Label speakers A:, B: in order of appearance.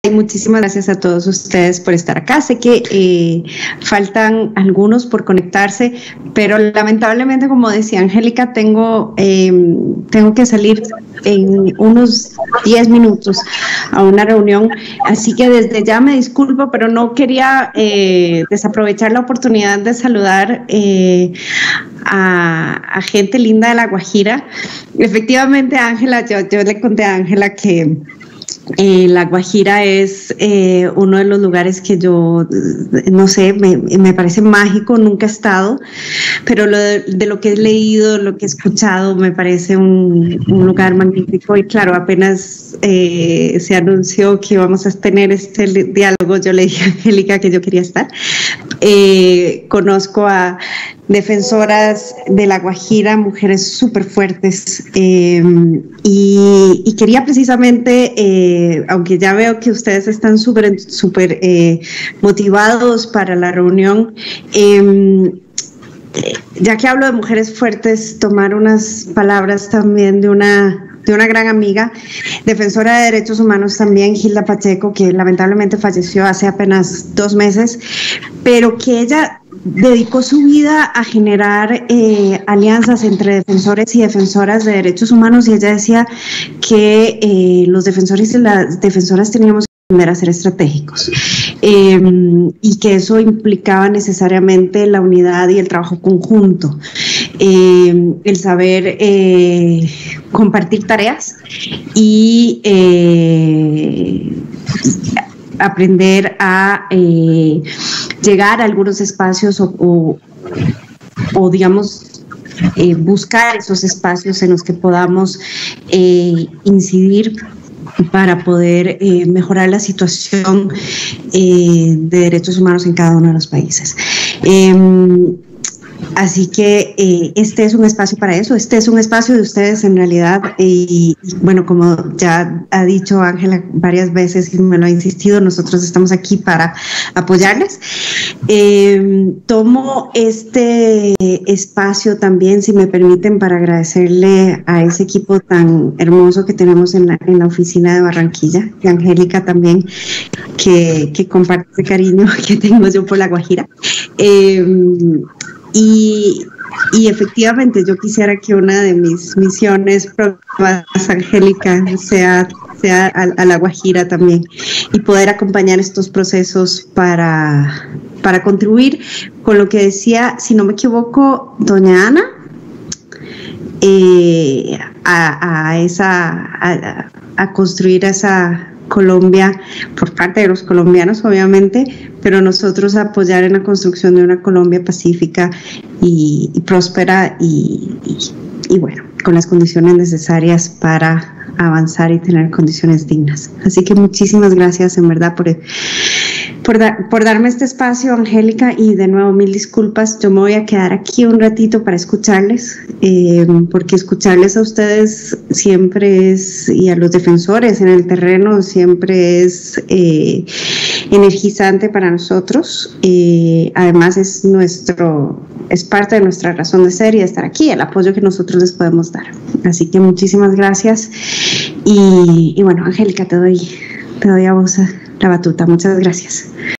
A: muchísimas gracias a todos ustedes por estar acá. Sé que faltan algunos por conectarse, pero lamentablemente, como decía Angélica, tengo que salir en unos 10 minutos a una reunión, así que desde ya me disculpo, pero no quería desaprovechar la oportunidad de saludar a gente linda de La Guajira. Efectivamente, Ángela, yo le conté a Ángela que La Guajira es uno de los lugares que yo, no sé, me parece mágico, nunca he estado, pero de lo que he leído, lo que he escuchado, me parece un lugar magnífico. Y claro, apenas se anunció que íbamos a tener este diálogo, yo le dije a Angélica que yo quería estar. Conozco a defensoras de La Guajira, mujeres súper fuertes, y quería precisamente, aunque ya veo que ustedes están súper motivados para la reunión, ya que hablo de mujeres fuertes, tomar unas palabras también de una gran amiga, defensora de derechos humanos también, Gilda Pacheco, que lamentablemente falleció hace apenas 2 meses, pero que ella dedicó su vida a generar alianzas entre defensores y defensoras de derechos humanos, y ella decía que los defensores y las defensoras teníamos que aprender a ser estratégicos, y que eso implicaba necesariamente la unidad y el trabajo conjunto, el saber compartir tareas y aprender a llegar a algunos espacios o digamos, buscar esos espacios en los que podamos incidir para poder mejorar la situación de derechos humanos en cada uno de los países. Así que este es un espacio para eso, este es un espacio de ustedes en realidad, y bueno, como ya ha dicho Ángela varias veces y me lo ha insistido, nosotros estamos aquí para apoyarles. Tomo este espacio también, si me permiten, para agradecerle a ese equipo tan hermoso que tenemos en la oficina de Barranquilla, y Angélica también, que comparte ese cariño que tengo yo por La Guajira. Y efectivamente yo quisiera que una de mis misiones próximas, Angélica, sea a La Guajira también, y poder acompañar estos procesos para contribuir con lo que decía, si no me equivoco, doña Ana, a construir esa Colombia por parte de los colombianos, obviamente, pero nosotros apoyar en la construcción de una Colombia pacífica y próspera y bueno, con las condiciones necesarias para avanzar y tener condiciones dignas. Así que muchísimas gracias en verdad por darme este espacio, Angélica, y de nuevo 1000 disculpas. Yo me voy a quedar aquí un ratito para escucharles, porque escucharles a ustedes siempre es, y a los defensores en el terreno, siempre es energizante para nosotros. Además es parte de nuestra razón de ser y de estar aquí, el apoyo que nosotros les podemos dar. Así que muchísimas gracias, y bueno, Angélica, te doy a vos la batuta. Muchas gracias.